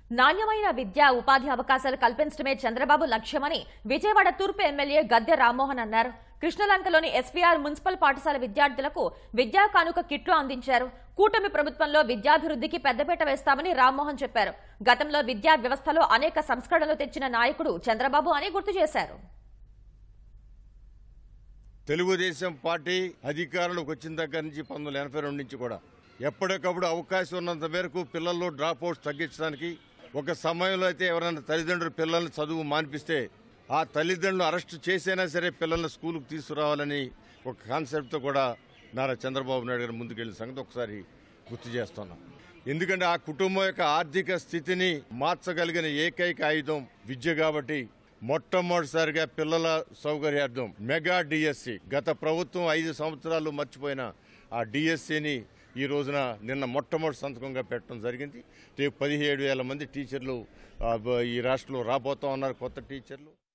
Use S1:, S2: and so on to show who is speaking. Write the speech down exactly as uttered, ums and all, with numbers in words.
S1: నాణ్యమైన విద్య ఉపాధి అవకాశాలు కల్పించడమే చంద్రబాబు లక్ష్యమని విజయవాడ తూర్పు ఎమ్మెల్యే గద్దె రామ్మోహన్ అన్నారు. కృష్ణలంకలోని ఎస్వీఆర్ మున్సిపల్ పాఠశాల విద్యార్థులకు విద్యా కానుక కిట్లు అందించారు. కూటమి ప్రభుత్వంలో విద్యాభివృద్ధికి పెద్దపీట వేస్తామని రామ్మోహన్ చెప్పారు. గతంలో విద్యా వ్యవస్థలో అనేక సంస్కరణలు తెచ్చిన నాయకుడు చంద్రబాబు అని గుర్తు చేశారు.
S2: తెలుగుదేశం పార్టీ అధికారంలోకి వచ్చిన దగ్గర నుంచి పంతొమ్మిది వందల ఎనభై రెండు నుంచి కూడా ఎప్పటికప్పుడు అవకాశం ఉన్నంత మేరకు పిల్లల్లో డ్రాప్ అవుట్స్ తగ్గించడానికి, ఒక సమయంలో అయితే ఎవరైనా తల్లిదండ్రులు పిల్లల్ని చదువు మానిపిస్తే ఆ తల్లిదండ్రులు అరెస్టు చేసైనా సరే పిల్లల్ని స్కూల్కి తీసుకురావాలని ఒక కాన్సెప్ట్తో కూడా నారా చంద్రబాబు నాయుడు గారు ముందుకెళ్లిన సంగతి ఒకసారి గుర్తు చేస్తున్నాం. ఎందుకంటే ఆ కుటుంబం యొక్క ఆర్థిక స్థితిని మార్చగలిగిన ఏకైక ఆయుధం విద్య కాబట్టి మొట్టమొదటిసారిగా పిల్లల సౌకర్యార్థం మెగా డిఎస్సి, గత ప్రభుత్వం ఐదు సంవత్సరాలు మర్చిపోయిన ఆ డిఎస్సిని ఈ రోజున నిన్న మొట్టమొదటి సంతకంగా పెట్టడం జరిగింది. రేపు పదిహేడు వేల మంది టీచర్లు ఈ రాష్ట్రంలో రాబోతా ఉన్నారు, కొత్త టీచర్లు.